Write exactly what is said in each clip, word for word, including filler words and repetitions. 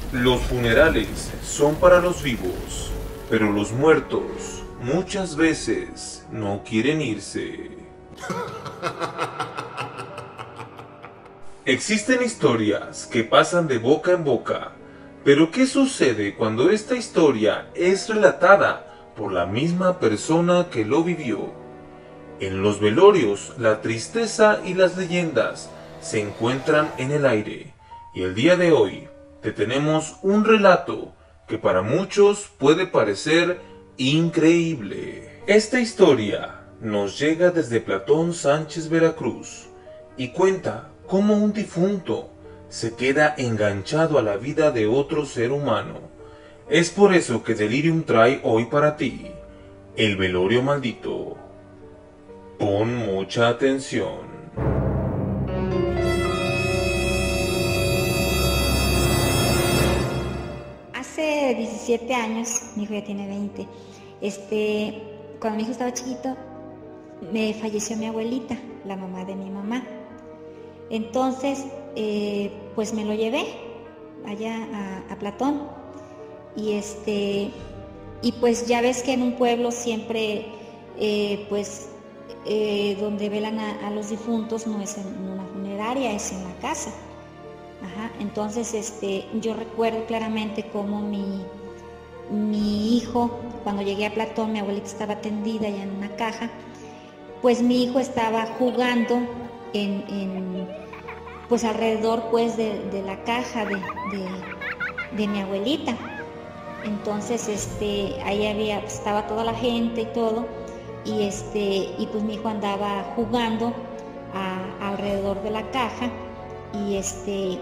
Los funerales son para los vivos, pero los muertos muchas veces no quieren irse. Existen historias que pasan de boca en boca, pero ¿qué sucede cuando esta historia es relatada por la misma persona que lo vivió? En los velorios, la tristeza y las leyendas se encuentran en el aire, y el día de hoy te tenemos un relato que para muchos puede parecer increíble. Esta historia nos llega desde Platón Sánchez, Veracruz, y cuenta cómo un difunto se queda enganchado a la vida de otro ser humano. Es por eso que Delirium trae hoy para ti el velorio maldito. Pon mucha atención. Hace diecisiete años, mi hijo ya tiene veinte, este, cuando mi hijo estaba chiquito, me falleció mi abuelita, la mamá de mi mamá. Entonces, eh, pues me lo llevé allá a, a Platón. Y este, y pues ya ves que en un pueblo siempre, eh, pues, eh, donde velan a, a los difuntos no es en una funeraria, es en la casa. Ajá, entonces este, yo recuerdo claramente cómo mi, mi hijo, cuando llegué a Platón, mi abuelita estaba tendida ya en una caja, pues mi hijo estaba jugando en, en pues alrededor pues de, de la caja de, de, de mi abuelita. Entonces este, ahí había, pues, estaba toda la gente y todo, y, este, y pues mi hijo andaba jugando a, alrededor de la caja. Y este,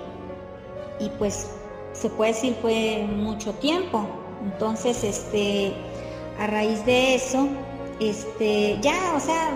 y pues se puede decir fue mucho tiempo. Entonces, este, a raíz de eso, este, ya, o sea,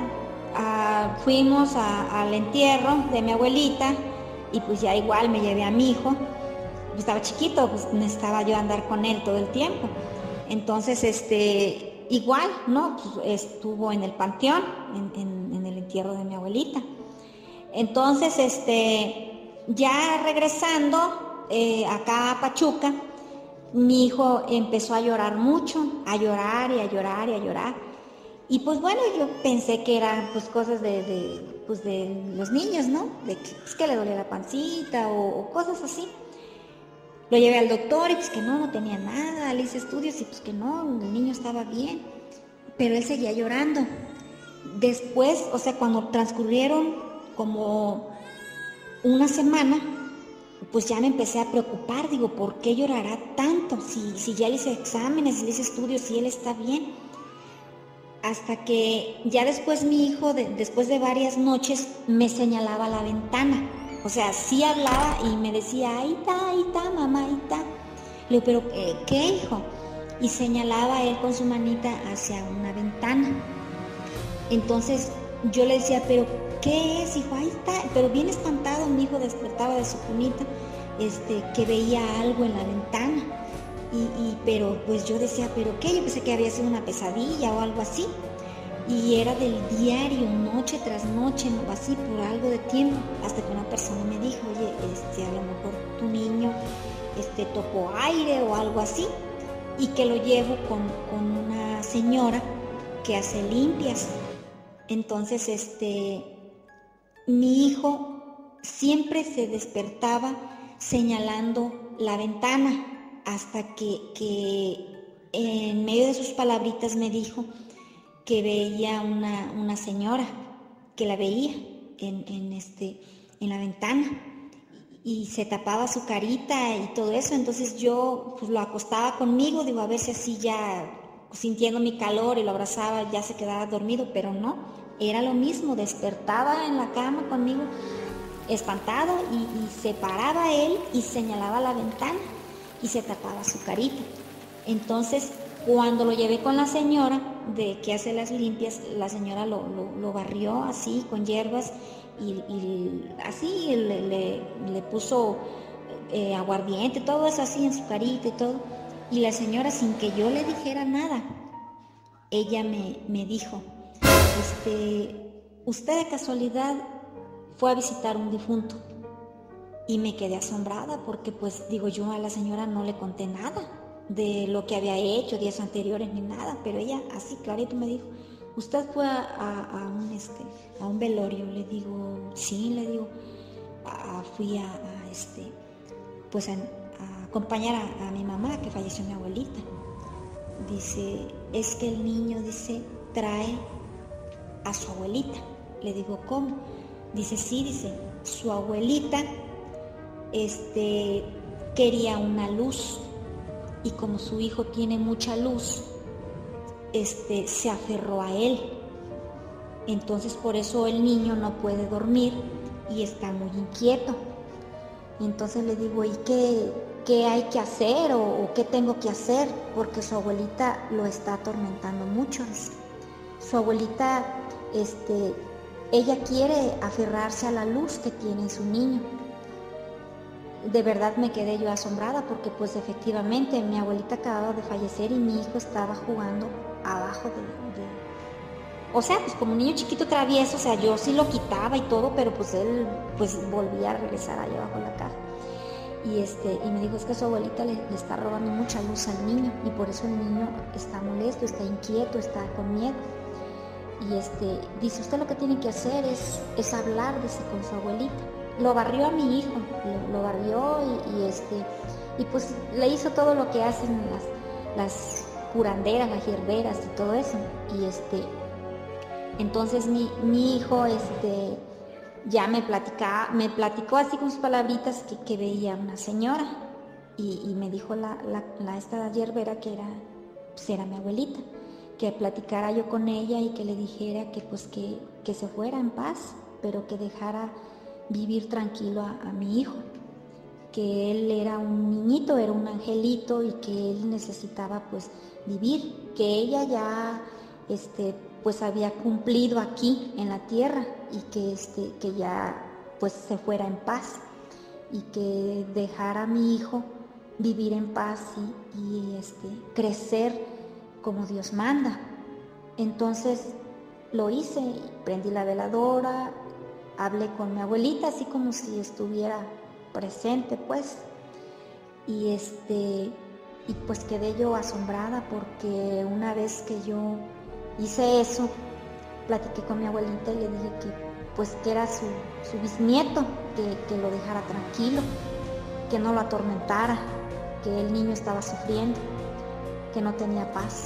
a, fuimos a, al entierro de mi abuelita, y pues ya igual me llevé a mi hijo. Pues estaba chiquito, pues necesitaba yo andar con él todo el tiempo. Entonces, este, igual, ¿no? Pues estuvo en el panteón, en, en, en el entierro de mi abuelita. Entonces, este, ya regresando eh, acá a Pachuca, mi hijo empezó a llorar mucho, a llorar y a llorar y a llorar. Y pues bueno, yo pensé que eran pues cosas de, de, pues, de los niños, ¿no? De que, pues, que le dolía la pancita o, o cosas así. Lo llevé al doctor y pues que no, no tenía nada, le hice estudios y pues que no, el niño estaba bien. Pero él seguía llorando. Después, o sea, cuando transcurrieron como una semana, pues ya me empecé a preocupar, digo, ¿por qué llorará tanto? Si, si ya le hice exámenes, le hice estudios, si él está bien. Hasta que ya después mi hijo, de, después de varias noches, me señalaba la ventana. O sea, sí hablaba y me decía, ahí está, ahí está, mamá, ahí está. Le digo, ¿pero eh, qué, hijo? Y señalaba él con su manita hacia una ventana. Entonces yo le decía, ¿pero qué es, hijo? Ahí está. Pero bien espantado, mi hijo despertaba de su cunita, este, que veía algo en la ventana. Y, y, pero pues yo decía, ¿pero qué? Yo pensé que había sido una pesadilla o algo así. Y era del diario, noche tras noche, o así, por algo de tiempo. Hasta que una persona me dijo, oye, este, a lo mejor tu niño este, tocó aire o algo así. Y que lo llevo con, con una señora que hace limpias. Entonces, este, mi hijo siempre se despertaba señalando la ventana, hasta que, que en medio de sus palabritas me dijo que veía una, una señora, que la veía en, en, este, en la ventana, y se tapaba su carita y todo eso. Entonces yo pues, lo acostaba conmigo, digo, a ver si así ya, sintiendo mi calor, y lo abrazaba, ya se quedaba dormido, pero no, era lo mismo, despertaba en la cama conmigo, espantado, y, y se paraba él y señalaba la ventana y se tapaba su carita. Entonces, cuando lo llevé con la señora de que hace las limpias, la señora lo, lo, lo barrió así con hierbas y, y así le, le, le puso eh, aguardiente, todo eso así en su carita y todo. Y la señora, sin que yo le dijera nada, ella me, me dijo, este, ¿usted de casualidad fue a visitar un difunto? y me quedé asombrada porque pues digo, yo a la señora no le conté nada de lo que había hecho días anteriores ni nada, pero ella así clarito me dijo, ¿usted fue a, a, a, un, este, a un velorio? Le digo, sí, le digo, a, fui a, a, este, pues a, a acompañar a, a mi mamá, que falleció mi abuelita. Dice, es que el niño, dice, trae a su abuelita. Le digo, ¿cómo? Dice, sí, dice, su abuelita este, quería una luz y como su hijo tiene mucha luz, este, se aferró a él. Entonces por eso el niño no puede dormir y está muy inquieto. Entonces le digo, ¿y qué, qué hay que hacer o, o qué tengo que hacer? Porque su abuelita lo está atormentando mucho. Su abuelita, este, ella quiere aferrarse a la luz que tiene su niño. De verdad me quedé yo asombrada porque pues efectivamente mi abuelita acababa de fallecer y mi hijo estaba jugando abajo de, de... O sea, pues como un niño chiquito travieso, o sea, yo sí lo quitaba y todo, pero pues él pues volvía a regresar allá abajo de la caja. Y, este, y me dijo, es que su abuelita le, le está robando mucha luz al niño y por eso el niño está molesto, está inquieto, está con miedo. Y este, dice, usted lo que tiene que hacer es, es hablar, dice, con su abuelita. Lo barrió a mi hijo, lo, lo barrió y, y, este, y pues le hizo todo lo que hacen las, las curanderas, las hierberas y todo eso. Y este, entonces mi, mi hijo este, ya me, platica, me platicó así con sus palabritas que, que veía una señora y, y me dijo la, la, la esta hierbera que era, pues era mi abuelita, que platicara yo con ella y que le dijera que pues que, que se fuera en paz, pero que dejara vivir tranquilo a, a mi hijo, que él era un niñito, era un angelito y que él necesitaba pues vivir, que ella ya este, pues había cumplido aquí en la tierra y que, este, que ya pues se fuera en paz y que dejara a mi hijo vivir en paz y, y este, crecer como Dios manda. Entonces lo hice, prendí la veladora, hablé con mi abuelita así como si estuviera presente pues y este y pues quedé yo asombrada porque una vez que yo hice eso platiqué con mi abuelita y le dije que pues que era su, su bisnieto, que, que lo dejara tranquilo, que no lo atormentara, que el niño estaba sufriendo, que no tenía paz.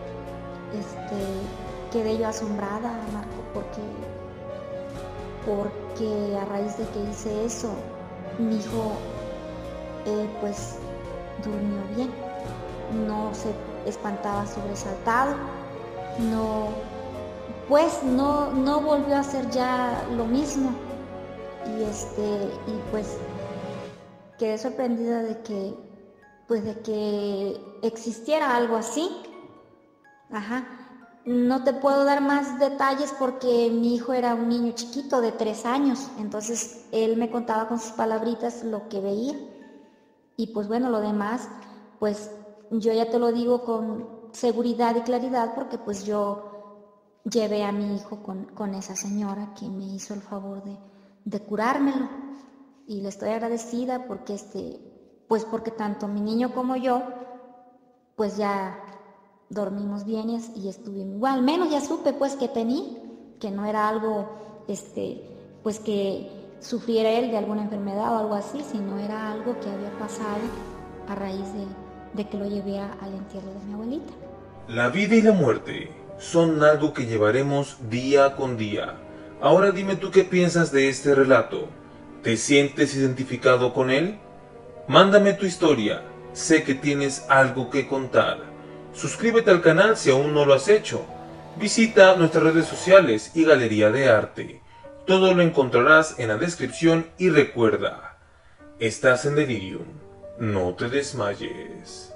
Este, quedé yo asombrada, Marco, porque porque a raíz de que hice eso, mi hijo eh, pues durmió bien, no se espantaba sobresaltado, no, pues no, no volvió a hacer ya lo mismo y este y pues quedé sorprendida de que pues de que existiera algo así. Ajá. No te puedo dar más detalles porque mi hijo era un niño chiquito de tres años, entonces él me contaba con sus palabritas lo que veía y pues bueno, lo demás pues yo ya te lo digo con seguridad y claridad porque pues yo llevé a mi hijo con, con esa señora que me hizo el favor de, de curármelo y le estoy agradecida porque este, pues porque tanto mi niño como yo pues ya dormimos bien y estuvimos igual, al menos ya supe pues que tenía, que no era algo este, pues que sufriera él de alguna enfermedad o algo así, sino era algo que había pasado a raíz de, de que lo llevé al entierro de mi abuelita. La vida y la muerte son algo que llevaremos día con día. Ahora dime tú qué piensas de este relato. ¿Te sientes identificado con él? Mándame tu historia, sé que tienes algo que contar. Suscríbete al canal si aún no lo has hecho. Visita nuestras redes sociales y galería de arte. Todo lo encontrarás en la descripción y recuerda, estás en delirium, no te desmayes.